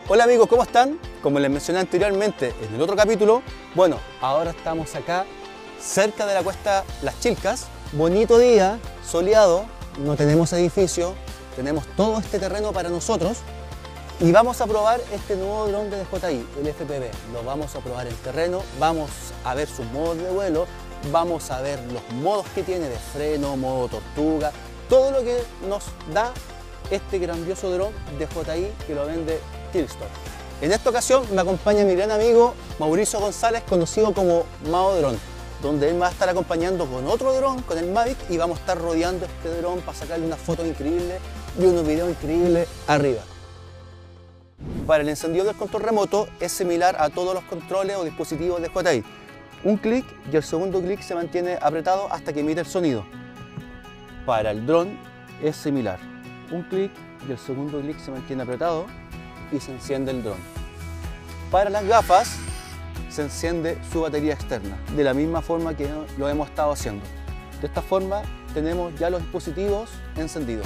Hola amigos, ¿cómo están? Como les mencioné anteriormente en el otro capítulo, bueno, ahora estamos acá cerca de la cuesta Las Chilcas. Bonito día, soleado, no tenemos edificio, tenemos todo este terreno para nosotros y vamos a probar este nuevo dron de DJI, el FPV. Lo vamos a probar en terreno, vamos a ver sus modos de vuelo, vamos a ver los modos que tiene de freno, modo tortuga, todo lo que nos da este grandioso dron de DJI que lo vende Killstore. En esta ocasión me acompaña mi gran amigo Mauricio González, conocido como Mao Dron, donde él me va a estar acompañando con otro dron, con el Mavic, y vamos a estar rodeando este dron para sacarle unas fotos increíbles y unos videos increíbles arriba. Para el encendido del control remoto es similar a todos los controles o dispositivos de DJI. Un clic y el segundo clic se mantiene apretado hasta que emite el sonido. Para el dron es similar. Un clic y el segundo clic se mantiene apretado y se enciende el dron. Para las gafas se enciende su batería externa, de la misma forma que lo hemos estado haciendo. De esta forma tenemos ya los dispositivos encendidos.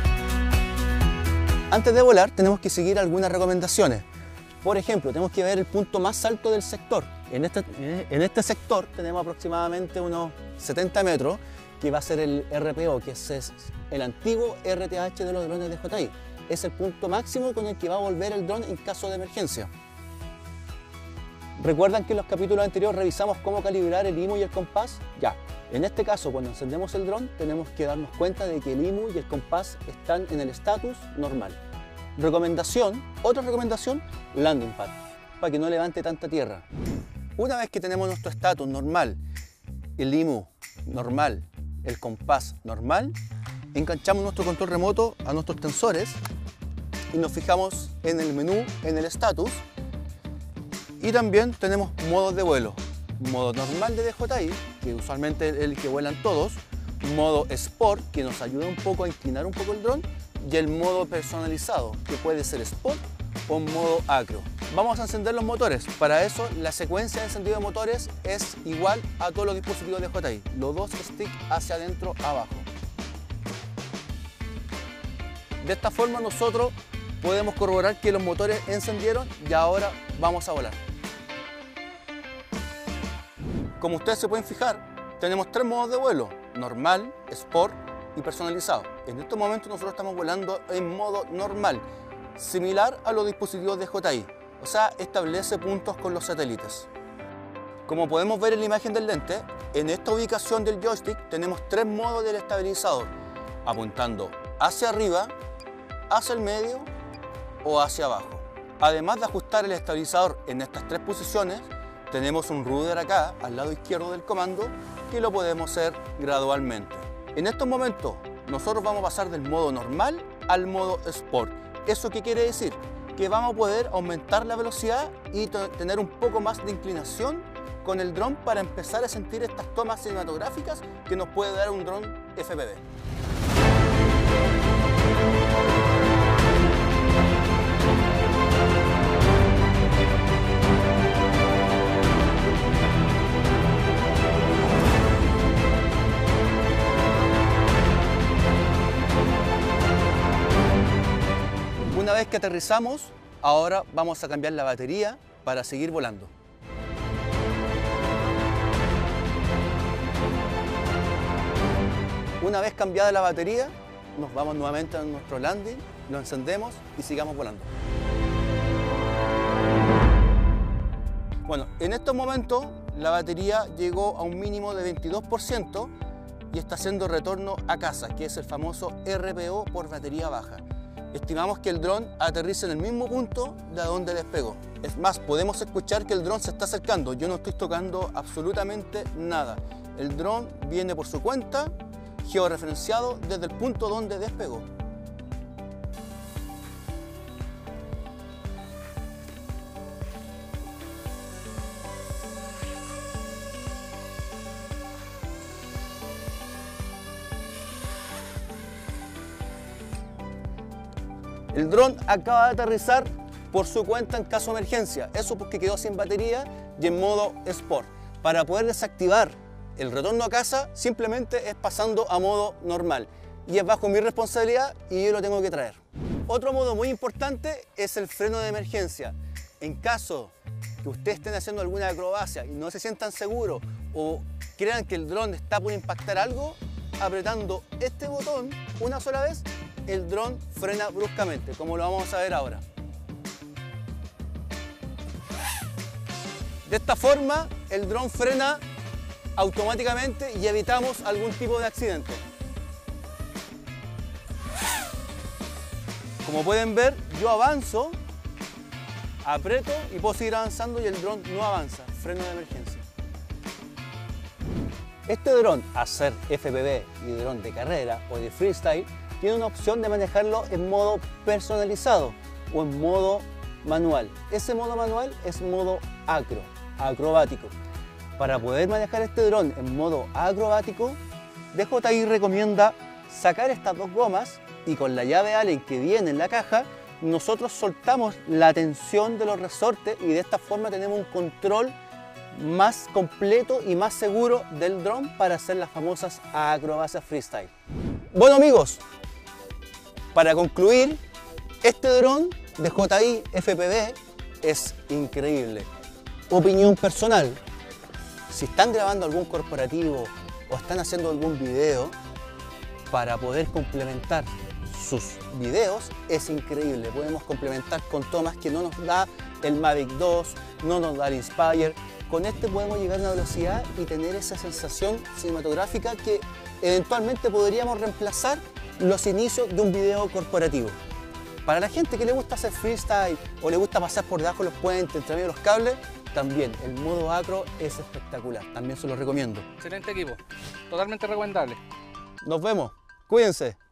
Antes de volar tenemos que seguir algunas recomendaciones. Por ejemplo, tenemos que ver el punto más alto del sector. En este sector tenemos aproximadamente unos 70 metros, que va a ser el RPO, que es el antiguo RTH de los drones de DJI. Es el punto máximo con el que va a volver el dron en caso de emergencia. ¿Recuerdan que en los capítulos anteriores revisamos cómo calibrar el IMU y el compás? Ya, en este caso cuando encendemos el dron tenemos que darnos cuenta de que el IMU y el compás están en el estatus normal. Otra recomendación, landing pad, para que no levante tanta tierra. Una vez que tenemos nuestro estatus normal, el IMU normal, el compás normal, enganchamos nuestro control remoto a nuestros tensores y nos fijamos en el menú, en el status, y también tenemos modos de vuelo. Modo normal de DJI, que usualmente es el que vuelan todos, modo Sport, que nos ayuda un poco a inclinar un poco el dron, y el modo personalizado, que puede ser Sport o modo Acro. Vamos a encender los motores. Para eso la secuencia de encendido de motores es igual a todos los dispositivos de DJI. Los dos sticks hacia adentro, abajo. De esta forma nosotros podemos corroborar que los motores encendieron y ahora vamos a volar. Como ustedes se pueden fijar, tenemos tres modos de vuelo: normal, Sport y personalizado. En este momento nosotros estamos volando en modo normal, similar a los dispositivos de DJI, o sea, establece puntos con los satélites. Como podemos ver en la imagen del lente, en esta ubicación del joystick tenemos tres modos del estabilizador, apuntando hacia arriba, hacia el medio o hacia abajo. Además de ajustar el estabilizador en estas tres posiciones, tenemos un rudder acá al lado izquierdo del comando que lo podemos hacer gradualmente. En estos momentos nosotros vamos a pasar del modo normal al modo Sport. ¿Eso qué quiere decir? Que vamos a poder aumentar la velocidad y tener un poco más de inclinación con el dron para empezar a sentir estas tomas cinematográficas que nos puede dar un dron FPV. Una vez que aterrizamos, ahora vamos a cambiar la batería para seguir volando. Una vez cambiada la batería, nos vamos nuevamente a nuestro landing, lo encendemos y sigamos volando. Bueno, en estos momentos la batería llegó a un mínimo de 22% y está haciendo retorno a casa, que es el famoso RPO por batería baja. Estimamos que el dron aterriza en el mismo punto de donde despegó. Es más, podemos escuchar que el dron se está acercando. Yo no estoy tocando absolutamente nada. El dron viene por su cuenta, georreferenciado desde el punto donde despegó. El dron acaba de aterrizar por su cuenta en caso de emergencia. Eso porque quedó sin batería y en modo Sport. Para poder desactivar el retorno a casa, simplemente es pasando a modo normal. Y es bajo mi responsabilidad y yo lo tengo que traer. Otro modo muy importante es el freno de emergencia. En caso que ustedes estén haciendo alguna acrobacia y no se sientan seguros o crean que el dron está por impactar algo, apretando este botón una sola vez, el dron frena bruscamente, como lo vamos a ver ahora. De esta forma, el dron frena automáticamente y evitamos algún tipo de accidente. Como pueden ver, yo avanzo, aprieto y puedo seguir avanzando y el dron no avanza. Freno de emergencia. Este dron, a ser FPV y dron de carrera o de freestyle, tiene una opción de manejarlo en modo personalizado o en modo manual. Ese modo manual es modo acrobático. Para poder manejar este dron en modo acrobático, DJI recomienda sacar estas dos gomas y con la llave Allen que viene en la caja, nosotros soltamos la tensión de los resortes y de esta forma tenemos un control más completo y más seguro del dron para hacer las famosas acrobacias freestyle. Bueno amigos, para concluir, este dron de DJI FPV es increíble. Opinión personal, si están grabando algún corporativo o están haciendo algún video, para poder complementar sus videos es increíble. Podemos complementar con tomas que no nos da el Mavic 2, no nos da el Inspire. Con este podemos llegar a una velocidad y tener esa sensación cinematográfica que eventualmente podríamos reemplazar los inicios de un video corporativo. Para la gente que le gusta hacer freestyle o le gusta pasar por debajo de los puentes, entre medio de los cables, también el modo acro es espectacular, también se lo recomiendo. Excelente equipo, totalmente recomendable. Nos vemos, cuídense.